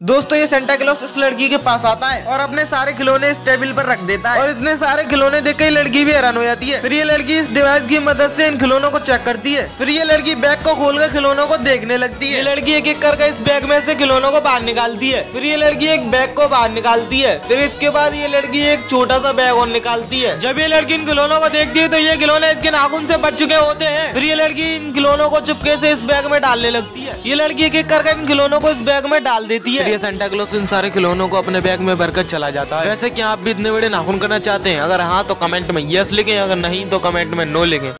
दोस्तों ये Santa Claus इस लड़की के पास आता है और अपने सारे खिलौने इस टेबल पर रख देता है और इतने सारे खिलौने देख के लड़की भी हैरान हो जाती है। फिर ये लड़की इस डिवाइस की मदद से इन खिलौनों को चेक करती है। फिर ये लड़की बैग को खोलकर खिलौनों को देखने लगती है। ये लड़की एक एक करके इस बैग में से खिलौनों को बाहर निकालती है। फिर ये लड़की एक बैग को बाहर निकालती है। फिर इसके बाद ये लड़की एक छोटा सा बैग और निकालती है। जब ये लड़की इन खिलौनों को देखती है तो ये खिलौने इसके नाखून से बच चुके होते हैं। फिर ये लड़की इन खिलौनों को चुपके से इस बैग में डालने लगती है। ये लड़की एक एक करके इन खिलौनों को इस बैग में डाल देती है। ये सेंटा क्लॉस इन सारे खिलौनों को अपने बैग में भरकर चला जाता है। वैसे क्या आप भी इतने बड़े नाखून करना चाहते हैं? अगर हाँ तो कमेंट में यस लिखें, अगर नहीं तो कमेंट में नो लिखें।